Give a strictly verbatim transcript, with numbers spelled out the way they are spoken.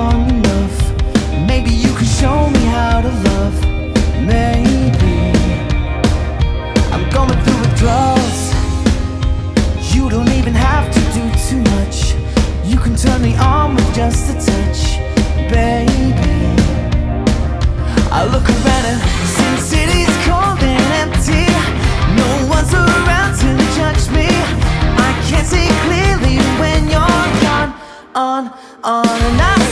long enough. Maybe you can show me how to love. Maybe I'm going through withdrawals. You don't even have to do too much. You can turn me on with just a touch, baby. I look around and Sin City's cold and empty. No one's around to judge me. I can't see clearly when you're gone, on, on and on.